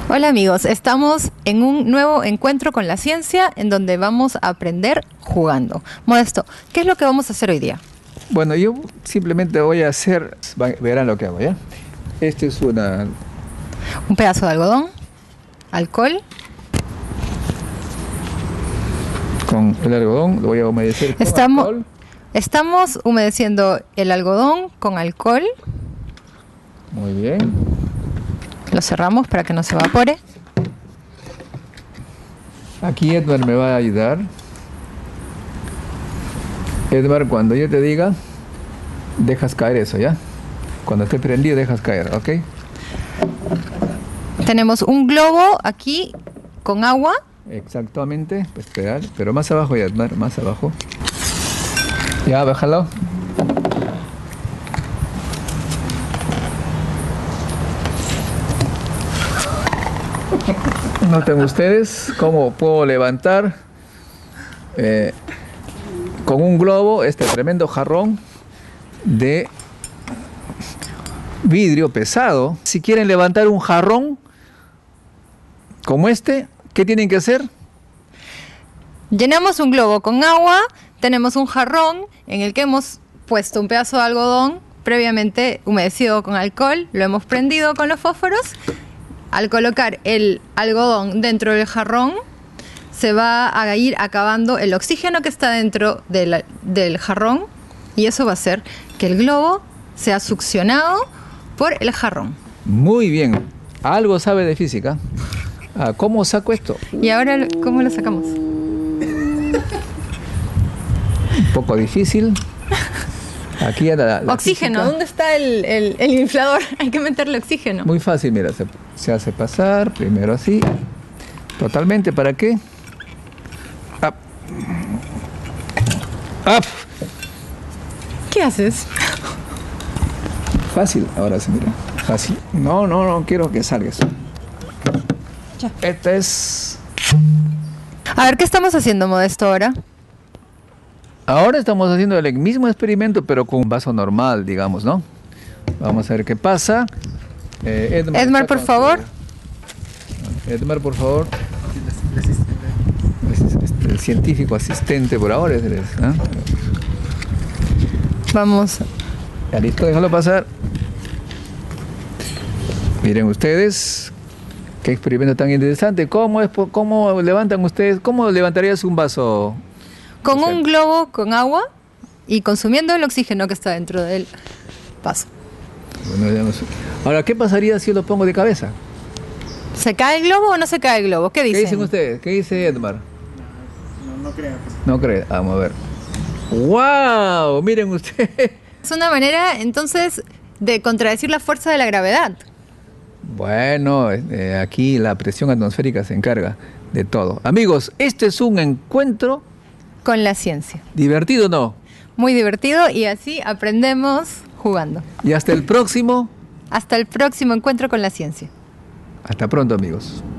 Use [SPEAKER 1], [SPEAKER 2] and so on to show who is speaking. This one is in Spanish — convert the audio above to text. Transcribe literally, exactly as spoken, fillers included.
[SPEAKER 1] Hola amigos, estamos en un nuevo encuentro con la ciencia en donde vamos a aprender jugando. Modesto, ¿qué es lo que vamos a hacer hoy día?
[SPEAKER 2] Bueno, yo simplemente voy a hacer, verán lo que hago, ¿ya? Este es una...
[SPEAKER 1] Un pedazo de algodón, alcohol.
[SPEAKER 2] Con el algodón lo voy a humedecer con
[SPEAKER 1] estamos,
[SPEAKER 2] alcohol.
[SPEAKER 1] Estamos humedeciendo el algodón con alcohol.
[SPEAKER 2] Muy bien.
[SPEAKER 1] Lo cerramos para que no se evapore.
[SPEAKER 2] Aquí Edmar me va a ayudar. Edmar, cuando yo te diga, dejas caer eso, ¿ya? Cuando esté prendido, dejas caer, ¿ok?
[SPEAKER 1] Tenemos un globo aquí con agua.
[SPEAKER 2] Exactamente, pues esperar, pero más abajo ya, Edmar, más abajo. Ya, bájalo. Noten ustedes cómo puedo levantar eh, con un globo este tremendo jarrón de vidrio pesado. Si quieren levantar un jarrón como este, ¿qué tienen que hacer?
[SPEAKER 1] Llenamos un globo con agua, tenemos un jarrón en el que hemos puesto un pedazo de algodón previamente humedecido con alcohol, lo hemos prendido con los fósforos. Al colocar el algodón dentro del jarrón, se va a ir acabando el oxígeno que está dentro del, del jarrón y eso va a hacer que el globo sea succionado por el jarrón.
[SPEAKER 2] Muy bien, algo sabe de física. Ah, ¿cómo saco esto?
[SPEAKER 1] ¿Y ahora cómo lo sacamos?
[SPEAKER 2] Un poco difícil. Aquí la, la
[SPEAKER 1] oxígeno,
[SPEAKER 2] física.
[SPEAKER 1] ¿Dónde está el, el, el inflador? Hay que meterle oxígeno.
[SPEAKER 2] Muy fácil, mira, se, se hace pasar, primero así, totalmente, ¿para qué? Up. Up.
[SPEAKER 1] ¿Qué haces?
[SPEAKER 2] Fácil, ahora sí, mira, fácil. No, no, no quiero que salgas.
[SPEAKER 1] Ya.
[SPEAKER 2] Esta es...
[SPEAKER 1] A ver, ¿qué estamos haciendo, Modesto, ahora?
[SPEAKER 2] Ahora estamos haciendo el mismo experimento, pero con un vaso normal, digamos, ¿no? Vamos a ver qué pasa. Eh, Edmar,
[SPEAKER 1] Edmar, por favor.
[SPEAKER 2] Su... Edmar, por favor. Este, el científico asistente por ahora es él, ¿eh?
[SPEAKER 1] Vamos.
[SPEAKER 2] Ya listo, déjalo pasar. Miren ustedes, qué experimento tan interesante. ¿Cómo es, cómo levantan ustedes, cómo levantarías un vaso?
[SPEAKER 1] Con un globo con agua y consumiendo el oxígeno que está dentro del vaso.
[SPEAKER 2] Bueno, ahora, ¿qué pasaría si yo lo pongo de cabeza?
[SPEAKER 1] ¿Se cae el globo o no se cae el globo? ¿Qué dicen?
[SPEAKER 2] ¿Qué dicen ustedes? ¿Qué dice Edmar?
[SPEAKER 3] No, no creo.
[SPEAKER 2] No creo. Vamos a ver. ¡Wow! Miren ustedes.
[SPEAKER 1] Es una manera, entonces, de contradecir la fuerza de la gravedad.
[SPEAKER 2] Bueno, eh, aquí la presión atmosférica se encarga de todo. Amigos, este es un encuentro...
[SPEAKER 1] Con la ciencia.
[SPEAKER 2] ¿Divertido o no?
[SPEAKER 1] Muy divertido y así aprendemos jugando.
[SPEAKER 2] Y hasta el próximo.
[SPEAKER 1] Hasta el próximo encuentro con la ciencia.
[SPEAKER 2] Hasta pronto, amigos.